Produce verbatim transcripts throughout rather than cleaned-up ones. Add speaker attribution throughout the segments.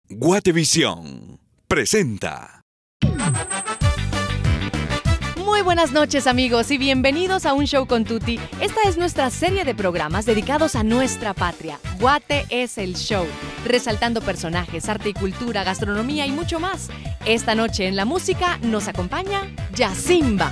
Speaker 1: Guatevisión presenta.
Speaker 2: Muy buenas noches, amigos, y bienvenidos a Un Show con Tuti. Esta es nuestra serie de programas dedicados a nuestra patria. Guate es el show, resaltando personajes, arte y cultura, gastronomía y mucho más. Esta noche en la música nos acompaña Yasimba.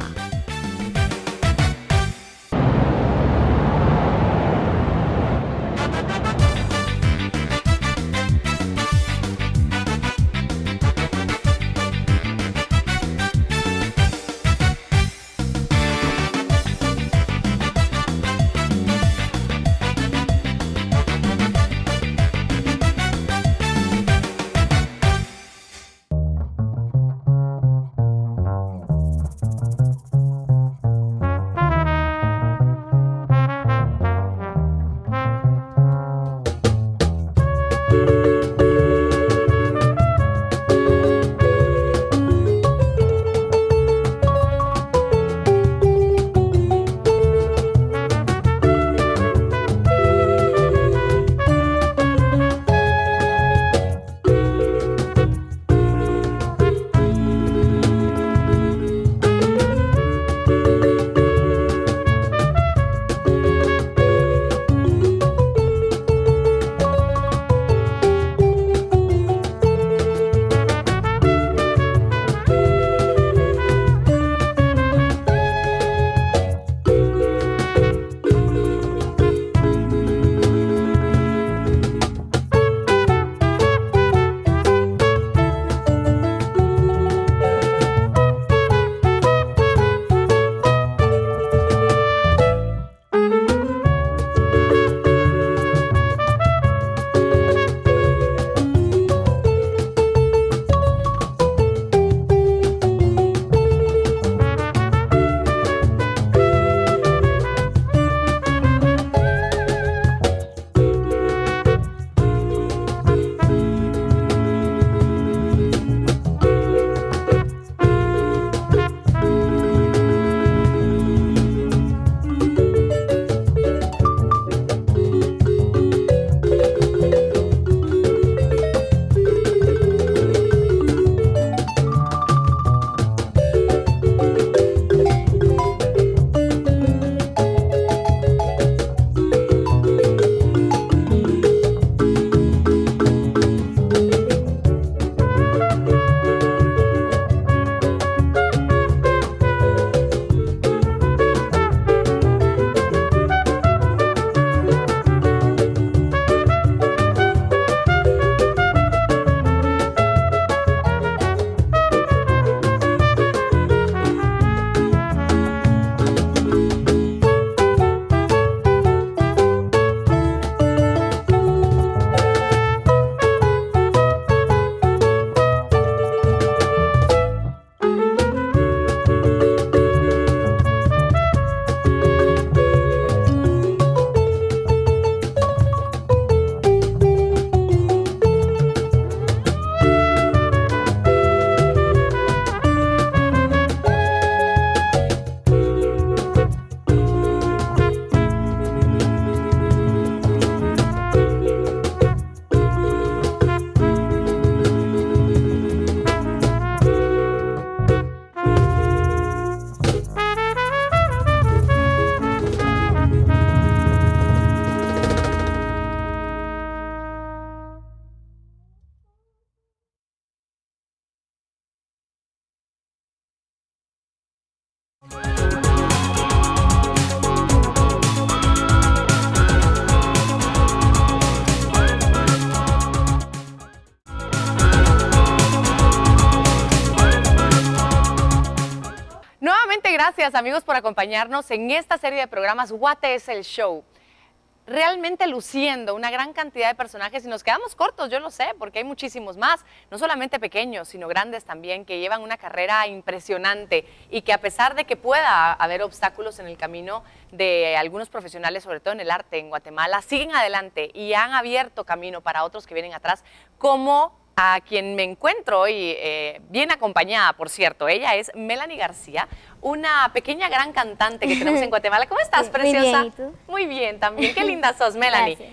Speaker 2: Gracias, amigos, por acompañarnos en esta serie de programas Guate es el show. Realmente luciendo una gran cantidad de personajes y nos quedamos cortos, yo lo sé, porque hay muchísimos más, no solamente pequeños, sino grandes también, que llevan una carrera impresionante y que a pesar de que pueda haber obstáculos en el camino de algunos profesionales, sobre todo en el arte en Guatemala, siguen adelante y han abierto camino para otros que vienen atrás, como a quien me encuentro hoy, eh, bien acompañada, por cierto. Ella es Melanie García, una pequeña gran cantante que tenemos en Guatemala. ¿Cómo estás,
Speaker 3: sí,
Speaker 2: preciosa?
Speaker 3: Muy bien, ¿y tú?
Speaker 2: Muy bien, también. Qué linda sos, Melanie.
Speaker 3: Gracias.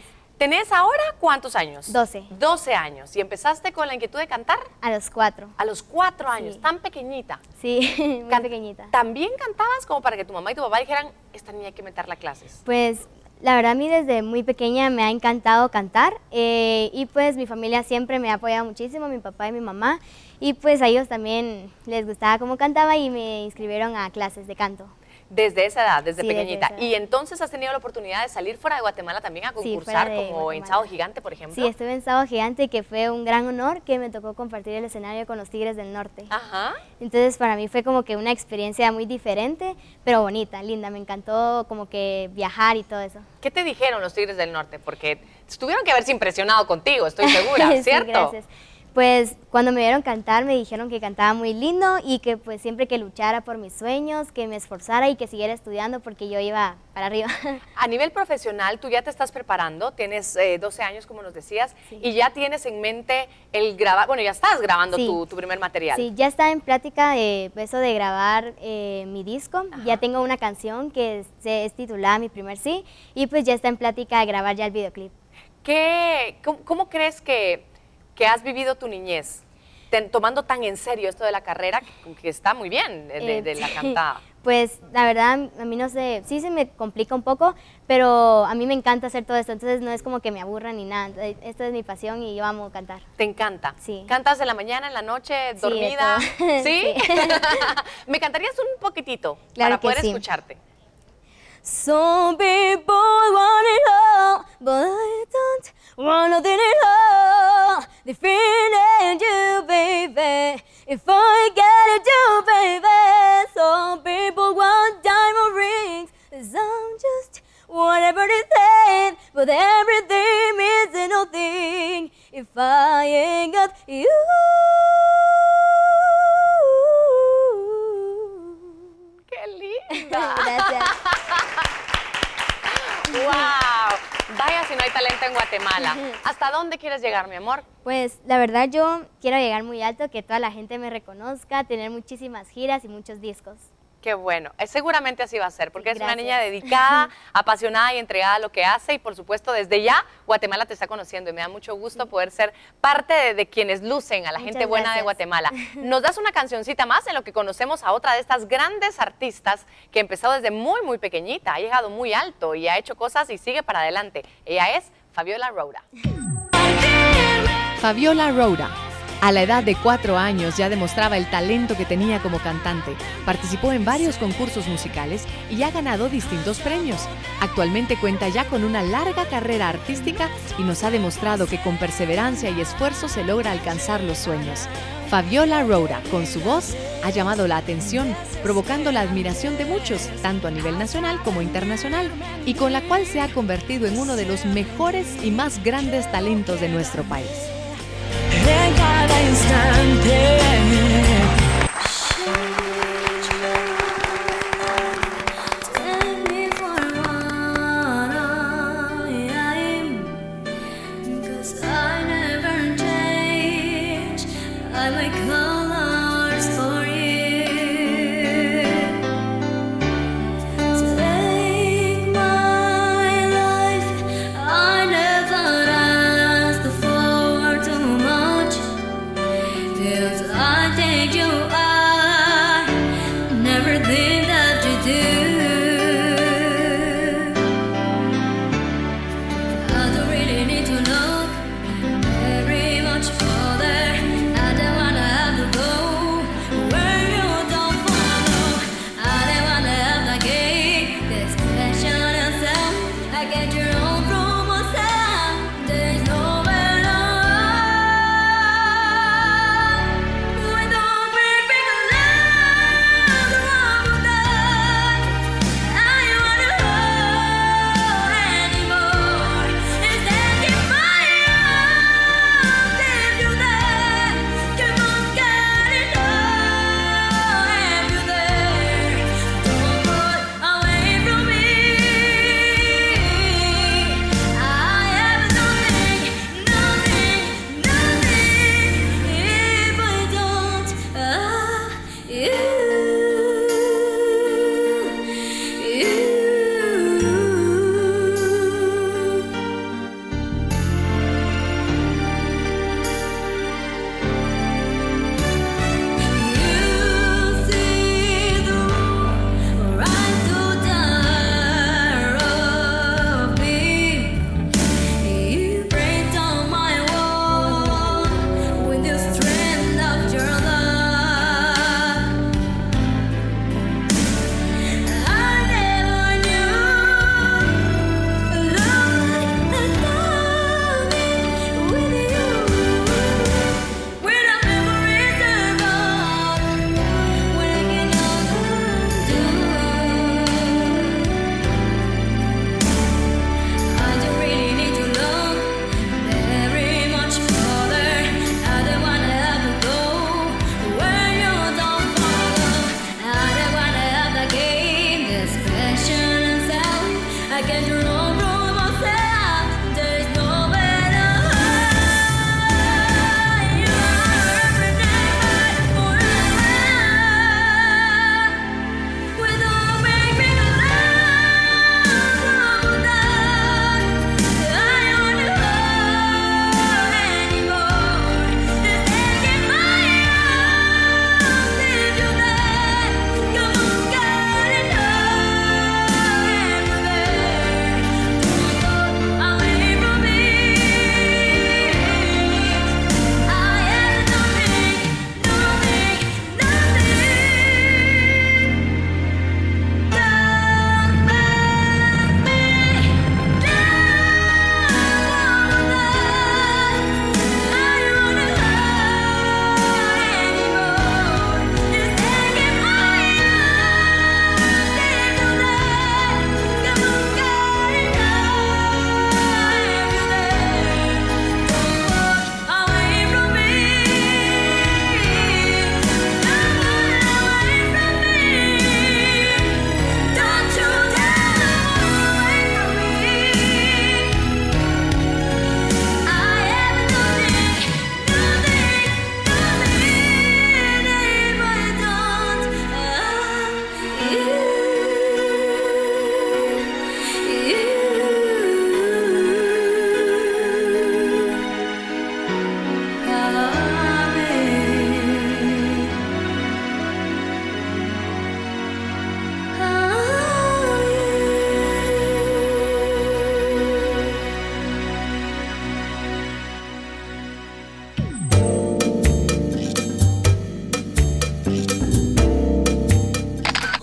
Speaker 2: ¿Tenés ahora cuántos años?
Speaker 3: doce.
Speaker 2: doce años. ¿Y empezaste con la inquietud de cantar?
Speaker 3: A los cuatro.
Speaker 2: A los cuatro años,
Speaker 3: Sí.
Speaker 2: tan pequeñita.
Speaker 3: Sí, muy
Speaker 2: Can-
Speaker 3: pequeñita.
Speaker 2: ¿También cantabas como para que tu mamá y tu papá dijeran, esta niña hay que meterla a clases?
Speaker 3: Pues la verdad a mí desde muy pequeña me ha encantado cantar eh, y pues mi familia siempre me ha apoyado muchísimo, mi papá y mi mamá, y pues a ellos también les gustaba cómo cantaba y me inscribieron a clases de canto.
Speaker 2: Desde esa edad, desde
Speaker 3: Sí, desde
Speaker 2: pequeñita.
Speaker 3: esa edad.
Speaker 2: Y entonces has tenido la oportunidad de salir fuera de Guatemala también a
Speaker 3: Sí,
Speaker 2: concursar,
Speaker 3: fuera de
Speaker 2: como en
Speaker 3: Guatemala.
Speaker 2: Sábado Gigante, por ejemplo.
Speaker 3: Sí, estuve en Sábado Gigante, que fue un gran honor que me tocó compartir el escenario con los Tigres del Norte.
Speaker 2: Ajá.
Speaker 3: Entonces para mí fue como que una experiencia muy diferente, pero bonita, linda. Me encantó como que viajar y todo eso.
Speaker 2: ¿Qué te dijeron los Tigres del Norte? Porque tuvieron que haberse impresionado contigo, estoy segura,
Speaker 3: Sí,
Speaker 2: ¿cierto?
Speaker 3: gracias. Pues cuando me vieron cantar me dijeron que cantaba muy lindo y que pues siempre que luchara por mis sueños, que me esforzara y que siguiera estudiando porque yo iba para arriba.
Speaker 2: A nivel profesional, tú ya te estás preparando, tienes eh, doce años, como nos decías,
Speaker 3: Sí.
Speaker 2: y ya tienes en mente el grabar, bueno, ya estás grabando
Speaker 3: Sí.
Speaker 2: tu, tu primer material.
Speaker 3: Sí, ya está en plática de eso de grabar eh, mi disco.
Speaker 2: Ajá.
Speaker 3: Ya tengo una canción que es, es titulada Mi Primer Sí y pues ya está en plática de grabar ya el videoclip.
Speaker 2: ¿Qué, cómo, cómo crees que, que has vivido tu niñez? Ten- tomando tan en serio esto de la carrera, que, que está muy bien, eh, de,
Speaker 3: Eh,
Speaker 2: de la cantada.
Speaker 3: Pues la verdad a mí no sé, sí se me complica un poco, pero a mí me encanta hacer todo esto, entonces no es como que me aburra ni nada. Entonces, esto es mi pasión y yo amo cantar.
Speaker 2: ¿Te encanta?
Speaker 3: Sí.
Speaker 2: ¿Cantas en la mañana, en la noche,
Speaker 3: Sí, de
Speaker 2: dormida?
Speaker 3: todo.
Speaker 2: ¿Sí?
Speaker 3: Sí.
Speaker 2: ¿Me cantarías un poquitito
Speaker 3: Claro
Speaker 2: para
Speaker 3: que
Speaker 2: poder
Speaker 3: sí.
Speaker 2: escucharte?
Speaker 3: Some people want it all, but I don't want nothing at all. The feeling you, baby, if I get it, you, baby. Some people want diamond rings, some just want everything, but everything means nothing if I ain't got you.
Speaker 2: ¡Qué linda!
Speaker 3: Gracias.
Speaker 2: ¡Wow! Vaya si no hay talento en Guatemala. ¿Hasta dónde quieres llegar, mi amor?
Speaker 3: Pues la verdad yo quiero llegar muy alto, que toda la gente me reconozca, tener muchísimas giras y muchos discos.
Speaker 2: Qué bueno. Eh, seguramente así va a ser, porque
Speaker 3: Sí,
Speaker 2: es una
Speaker 3: gracias.
Speaker 2: niña dedicada, apasionada y entregada a lo que hace. Y por supuesto, desde ya, Guatemala te está conociendo. Y me da mucho gusto poder ser parte de, de quienes lucen a la
Speaker 3: Muchas
Speaker 2: gente buena de
Speaker 3: gracias.
Speaker 2: Guatemala. ¿Nos das una cancioncita más en lo que conocemos a otra de estas grandes artistas que empezó desde muy, muy pequeñita, ha llegado muy alto y ha hecho cosas y sigue para adelante? Ella es Fabiola Roura.
Speaker 4: Fabiola Roura. A la edad de cuatro años ya demostraba el talento que tenía como cantante. Participó en varios concursos musicales y ha ganado distintos premios. Actualmente cuenta ya con una larga carrera artística y nos ha demostrado que con perseverancia y esfuerzo se logra alcanzar los sueños. Fabiola Roura, con su voz, ha llamado la atención, provocando la admiración de muchos, tanto a nivel nacional como internacional, y con la cual se ha convertido en uno de los mejores y más grandes talentos de nuestro país.
Speaker 5: En cada instante. Take me for what I am, 'cause I never change. I make colors for you. Take my life. I never asked for too much. Feels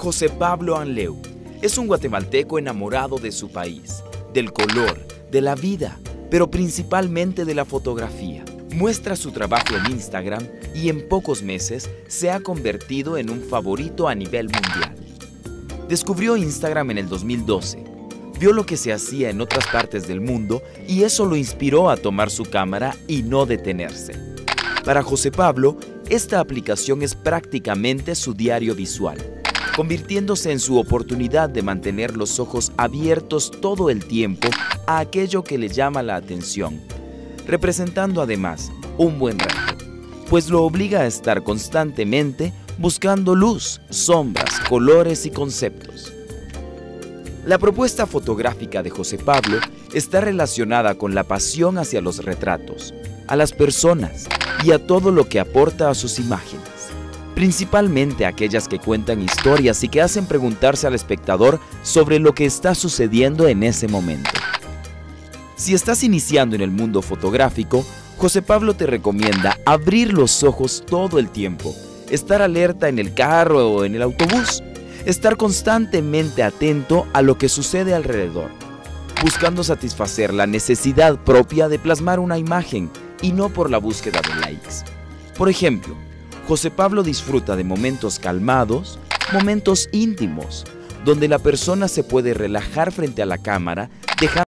Speaker 6: José Pablo Anleu es un guatemalteco enamorado de su país, del color, de la vida, pero principalmente de la fotografía. Muestra su trabajo en Instagram y en pocos meses se ha convertido en un favorito a nivel mundial. Descubrió Instagram en el dos mil doce, vio lo que se hacía en otras partes del mundo y eso lo inspiró a tomar su cámara y no detenerse. Para José Pablo, esta aplicación es prácticamente su diario visual, convirtiéndose en su oportunidad de mantener los ojos abiertos todo el tiempo a aquello que le llama la atención, representando además un buen reto, pues lo obliga a estar constantemente buscando luz, sombras, colores y conceptos. La propuesta fotográfica de José Pablo está relacionada con la pasión hacia los retratos, a las personas y a todo lo que aporta a sus imágenes, principalmente aquellas que cuentan historias y que hacen preguntarse al espectador sobre lo que está sucediendo en ese momento. Si estás iniciando en el mundo fotográfico, José Pablo te recomienda abrir los ojos todo el tiempo, estar alerta en el carro o en el autobús, estar constantemente atento a lo que sucede alrededor, buscando satisfacer la necesidad propia de plasmar una imagen y no por la búsqueda de likes. Por ejemplo, José Pablo disfruta de momentos calmados, momentos íntimos, donde la persona se puede relajar frente a la cámara, dejando